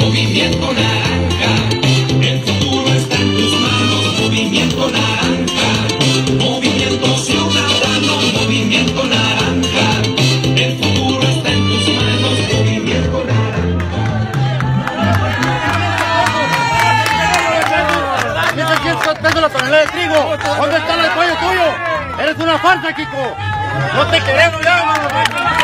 Movimiento Naranja, el futuro está en tus manos. Movimiento Naranja, Movimiento Ciudadano. Movimiento Naranja, el futuro está en tus manos. Movimiento Naranja. Tengo la tonelada de trigo. ¿Dónde está el cuello tuyo? Eres una farsa, Kiko. No te queremos ya, mano.